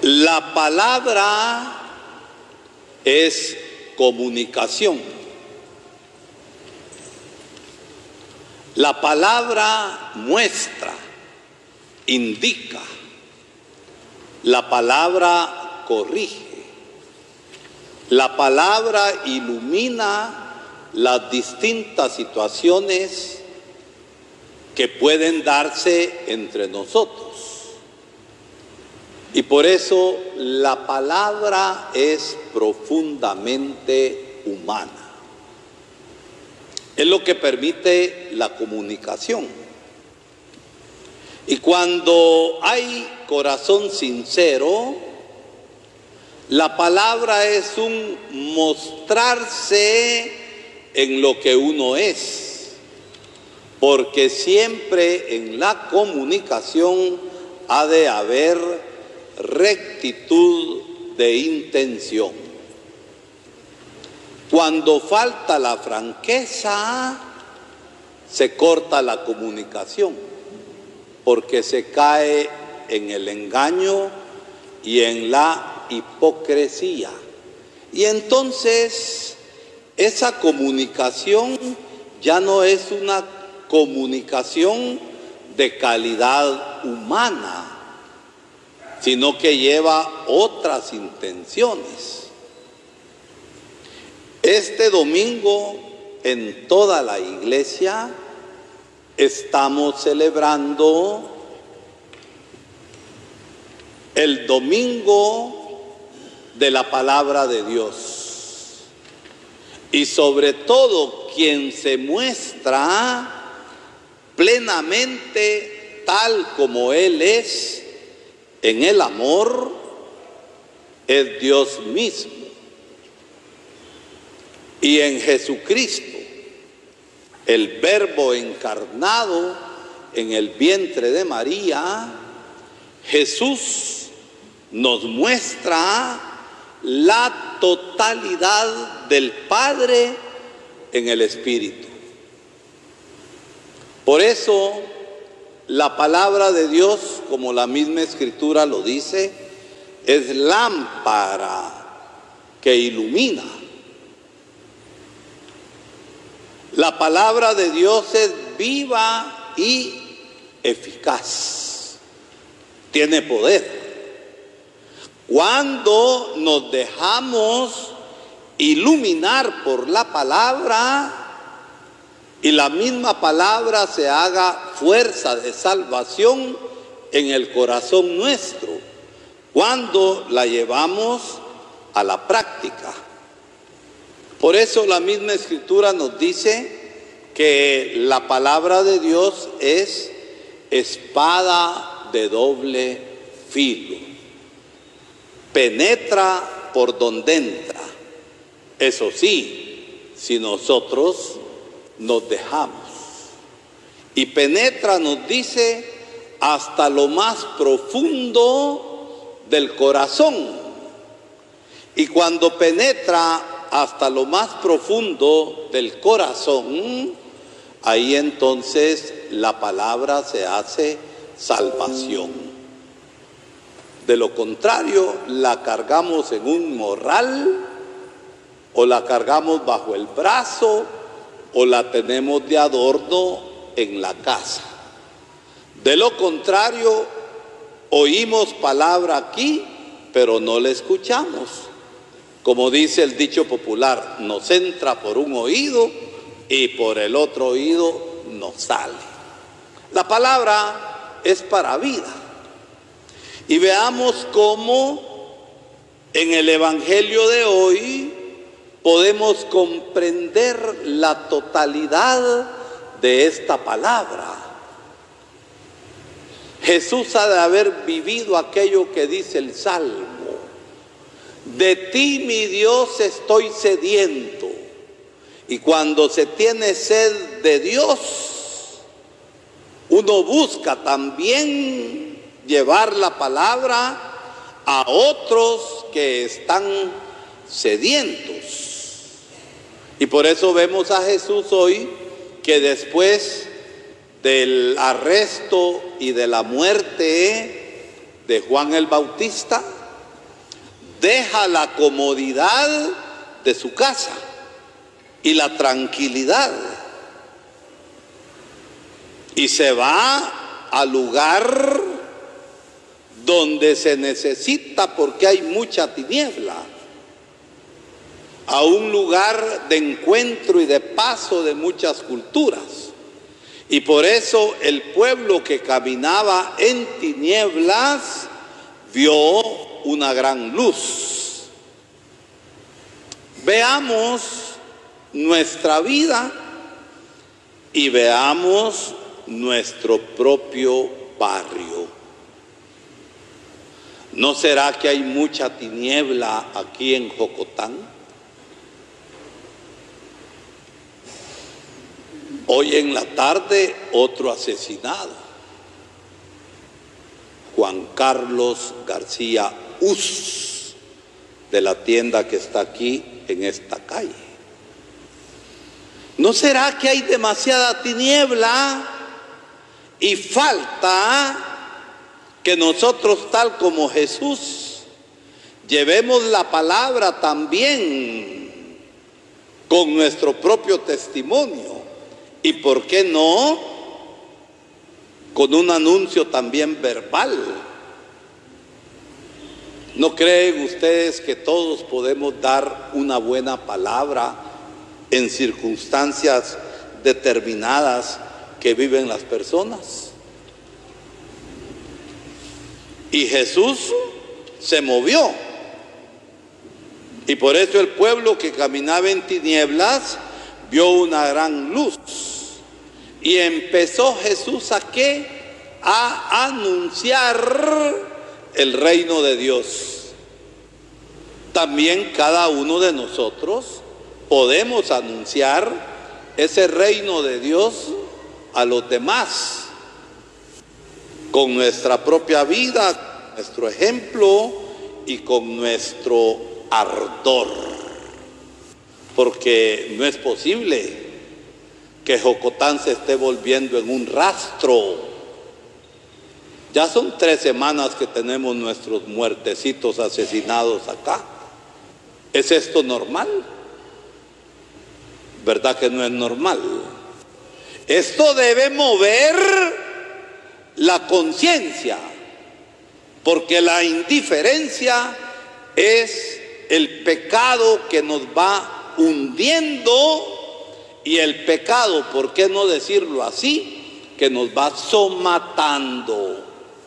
La palabra es comunicación. La palabra muestra, indica. La palabra corrige. La palabra ilumina las distintas situaciones que pueden darse entre nosotros. Y por eso la palabra es profundamente humana. Es lo que permite la comunicación. Y cuando hay corazón sincero, la palabra es un mostrarse en lo que uno es. Porque siempre en la comunicación ha de haber rectitud de intención. Cuando falta la franqueza, se corta la comunicación, porque se cae en el engaño y en la hipocresía. Y entonces esa comunicación ya no es una comunicación de calidad humana, sino que lleva otras intenciones. Este domingo en toda la iglesia estamos celebrando el domingo de la palabra de Dios. Y sobre todo quien se muestra plenamente tal como Él es en el amor es Dios mismo. Y en Jesucristo, el Verbo encarnado en el vientre de María, Jesús nos muestra la totalidad del Padre en el Espíritu. Por eso, la palabra de Dios, como la misma Escritura lo dice, es lámpara que ilumina. La palabra de Dios es viva y eficaz. Tiene poder. Cuando nos dejamos iluminar por la palabra, y la misma palabra se haga fuerza de salvación en el corazón nuestro, cuando la llevamos a la práctica. Por eso la misma Escritura nos dice que la palabra de Dios es espada de doble filo. Penetra por donde entra. Eso sí, si nosotros nos dejamos. Y penetra, nos dice, hasta lo más profundo del corazón. Y cuando penetra hasta lo más profundo del corazón, ahí entonces la palabra se hace salvación. De lo contrario, la cargamos en un morral, o la cargamos bajo el brazo, o la tenemos de adorno en la casa. De lo contrario, oímos palabra aquí, pero no la escuchamos. Como dice el dicho popular, nos entra por un oído y por el otro oído nos sale. La palabra es para vida. Y veamos cómo en el Evangelio de hoy podemos comprender la totalidad de esta palabra. Jesús ha de haber vivido aquello que dice el Salmo: de ti, mi Dios, estoy sediento. Y cuando se tiene sed de Dios, uno busca también llevar la palabra a otros que están sedientos. Y por eso vemos a Jesús hoy, que después del arresto y de la muerte de Juan el Bautista, deja la comodidad de su casa y la tranquilidad y se va al lugar donde se necesita porque hay mucha tiniebla, a un lugar de encuentro y de paso de muchas culturas. Y por eso el pueblo que caminaba en tinieblas vio una gran luz. Veamos nuestra vida y veamos nuestro propio barrio. ¿No será que hay mucha tiniebla aquí en Jocotán? Hoy en la tarde otro asesinado, Juan Carlos García Us, de la tienda que está aquí en esta calle. ¿No será que hay demasiada tiniebla y falta que nosotros, tal como Jesús, llevemos la palabra también con nuestro propio testimonio? Y por qué no, con un anuncio también verbal. ¿No creen ustedes que todos podemos dar una buena palabra en circunstancias determinadas que viven las personas? Y Jesús se movió. Y por eso el pueblo que caminaba en tinieblas vio una gran luz. Y empezó Jesús ¿a qué? A anunciar el reino de Dios. También cada uno de nosotros podemos anunciar ese reino de Dios a los demás, con nuestra propia vida, nuestro ejemplo y con nuestro ardor. Porque no es posible que Jocotán se esté volviendo en un rastro. Ya son 3 semanas que tenemos nuestros muertecitos asesinados acá. ¿Es esto normal? ¿Verdad que no es normal? Esto debe mover la conciencia, porque la indiferencia es el pecado que nos va hundiendo. Y el pecado, ¿por qué no decirlo así?, que nos va somatando.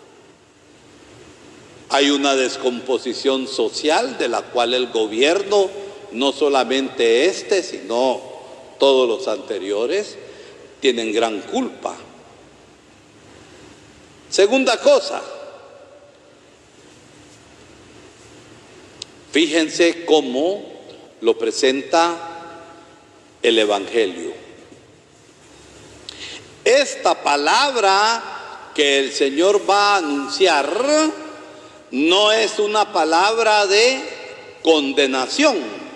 Hay una descomposición social de la cual el gobierno, no solamente este, sino todos los anteriores, tienen gran culpa. Segunda cosa, fíjense cómo lo presenta el Evangelio. Esta palabra que el Señor va a anunciar no es una palabra de condenación.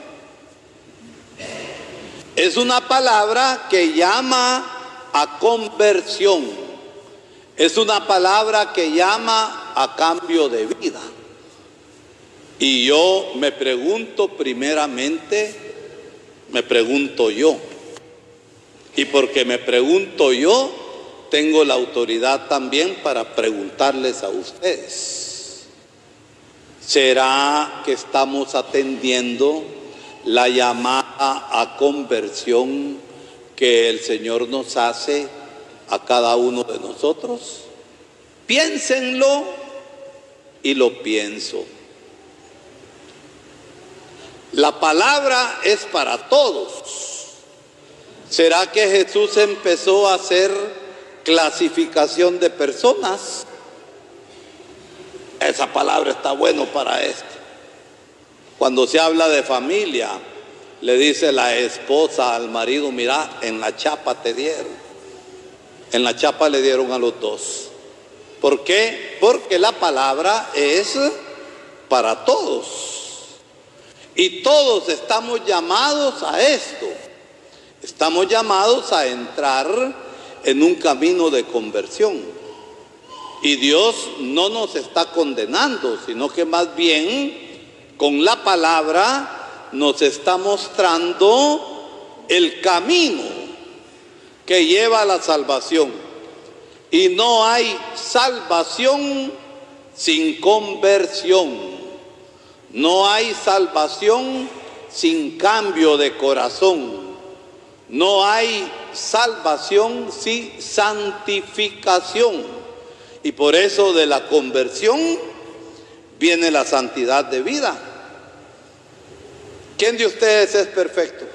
Es una palabra que llama a conversión. Es una palabra que llama a cambio de vida. Y yo me pregunto primeramente, me pregunto yo, y porque me pregunto yo, tengo la autoridad también para preguntarles a ustedes. ¿Será que estamos atendiendo la llamada a conversión que el Señor nos hace a cada uno de nosotros? Piénsenlo y lo pienso. La palabra es para todos. ¿Será que Jesús empezó a hacer clasificación de personas? Esa palabra está bueno para esto. Cuando se habla de familia, le dice la esposa al marido: mira, en la chapa te dieron. En la chapa le dieron a los dos. ¿Por qué? Porque la palabra es para todos. Y todos estamos llamados a esto. Estamos llamados a entrar en un camino de conversión. Y Dios no nos está condenando, sino que más bien con la palabra nos está mostrando el camino que lleva a la salvación. Y no hay salvación sin conversión. No hay salvación sin cambio de corazón. No hay salvación sin santificación. Y por eso de la conversión viene la santidad de vida. ¿Quién de ustedes es perfecto?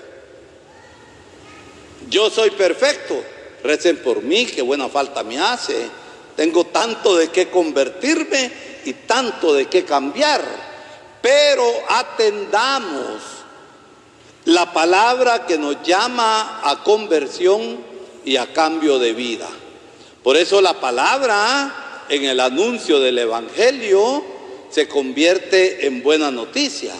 Yo soy perfecto. Recen por mí, que buena falta me hace. Tengo tanto de qué convertirme y tanto de qué cambiar. Pero atendamos la palabra que nos llama a conversión y a cambio de vida. Por eso la palabra en el anuncio del Evangelio se convierte en buena noticia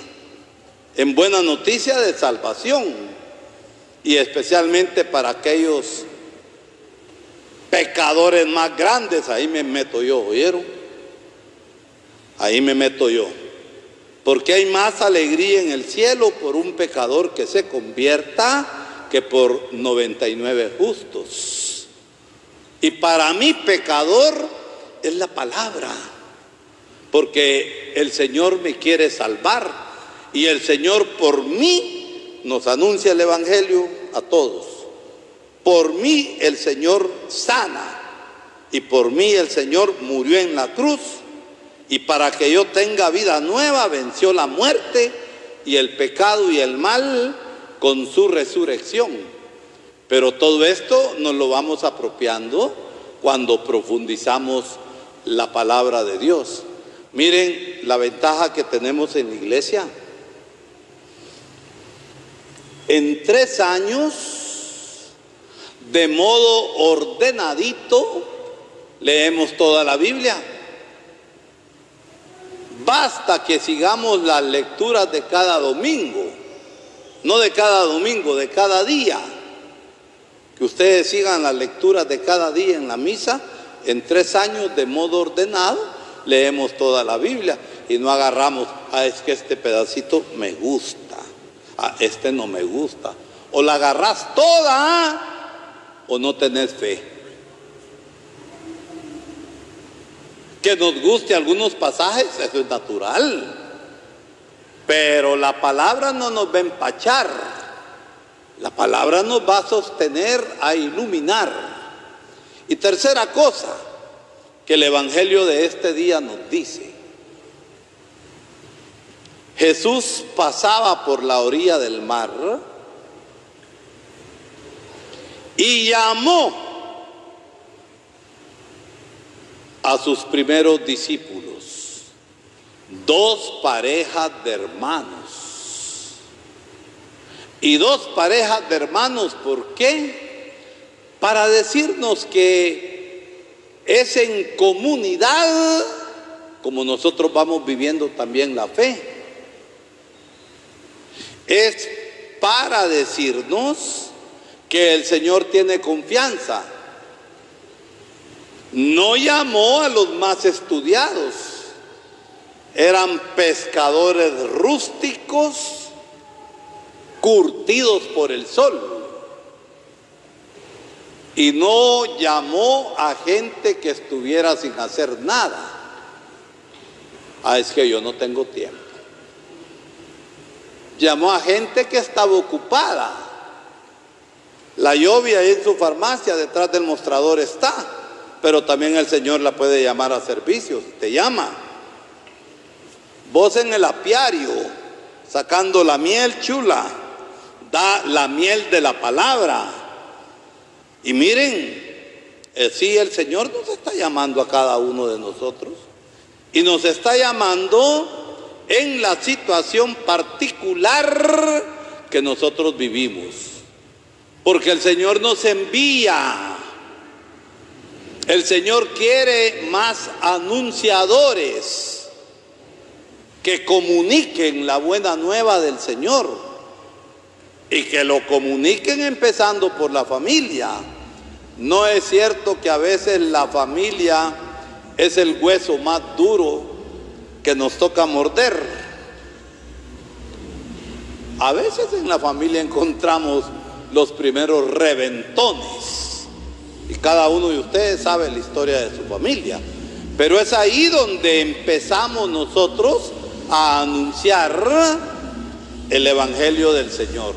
de salvación, y especialmente para aquellos pecadores más grandes. Ahí me meto yo, ¿oyeron? Ahí me meto yo. Porque hay más alegría en el cielo por un pecador que se convierta que por 99 justos. Y para mí pecador es la palabra, porque el Señor me quiere salvar y el Señor por mí nos anuncia el Evangelio a todos. Por mí el Señor sana y por mí el Señor murió en la cruz, y para que yo tenga vida nueva venció la muerte y el pecado y el mal con su resurrección. Pero todo esto nos lo vamos apropiando cuando profundizamos la palabra de Dios. Miren la ventaja que tenemos en la iglesia. En 3 años, de modo ordenadito, leemos toda la Biblia. Basta que sigamos las lecturas de cada domingo, no de cada domingo, de cada día. Que ustedes sigan las lecturas de cada día en la misa. En 3 años, de modo ordenado, leemos toda la Biblia y no agarramos, es que este pedacito me gusta, este no me gusta. O la agarrás toda o no tenés fe. Que nos guste algunos pasajes, eso es natural, pero la palabra no nos va a empachar. La palabra nos va a sostener, a iluminar. Y tercera cosa que el Evangelio de este día nos dice: Jesús pasaba por la orilla del mar y llamó a sus primeros discípulos, 2 parejas de hermanos. Y 2 parejas de hermanos, ¿por qué? Para decirnos que es en comunidad como nosotros vamos viviendo también la fe. Es para decirnos que el Señor tiene confianza. No llamó a los más estudiados, eran pescadores rústicos, curtidos por el sol. Y no llamó a gente que estuviera sin hacer nada. Es que yo no tengo tiempo. Llamó a gente que estaba ocupada. La lluvia ahí en su farmacia, detrás del mostrador está. Pero también el Señor la puede llamar a servicios, te llama. Vos en el apiario, sacando la miel chula, da la miel de la palabra. Y miren, sí, el Señor nos está llamando a cada uno de nosotros. Y nos está llamando en la situación particular que nosotros vivimos. Porque el Señor nos envía. El Señor quiere más anunciadores que comuniquen la buena nueva del Señor y que lo comuniquen empezando por la familia. No es cierto que a veces la familia es el hueso más duro que nos toca morder. A veces en la familia encontramos los primeros reventones. Y cada uno de ustedes sabe la historia de su familia. Pero es ahí donde empezamos nosotros a anunciar el Evangelio del Señor.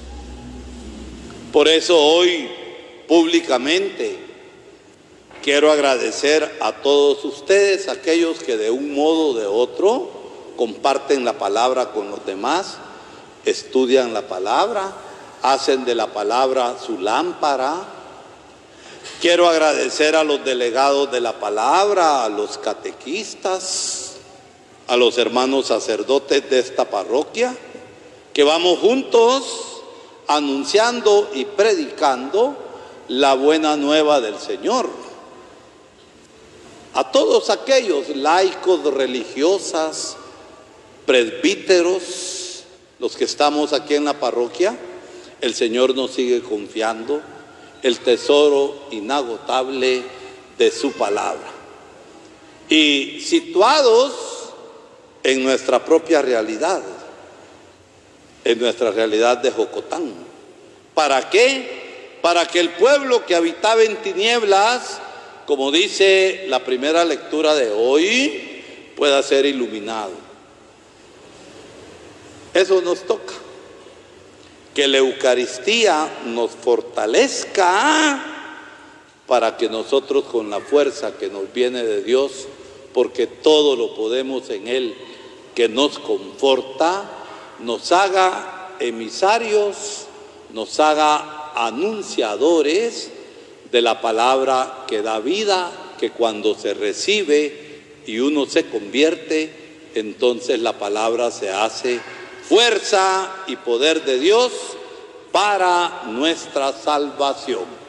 Por eso hoy públicamente quiero agradecer a todos ustedes, aquellos que de un modo o de otro comparten la palabra con los demás, estudian la palabra, hacen de la palabra su lámpara. Quiero agradecer a los delegados de la palabra, a los catequistas, a los hermanos sacerdotes de esta parroquia, que vamos juntos anunciando y predicando la buena nueva del Señor. A todos aquellos laicos, religiosas, presbíteros, los que estamos aquí en la parroquia, el Señor nos sigue confiando el tesoro inagotable de su palabra. Y situados en nuestra propia realidad, en nuestra realidad de Jocotán. ¿Para qué? Para que el pueblo que habitaba en tinieblas, como dice la primera lectura de hoy, pueda ser iluminado. Eso nos toca. Que la Eucaristía nos fortalezca para que nosotros, con la fuerza que nos viene de Dios, porque todo lo podemos en Él que nos conforta, nos haga emisarios, nos haga anunciadores de la palabra que da vida, que cuando se recibe y uno se convierte, entonces la palabra se hace fuerza y poder de Dios para nuestra salvación.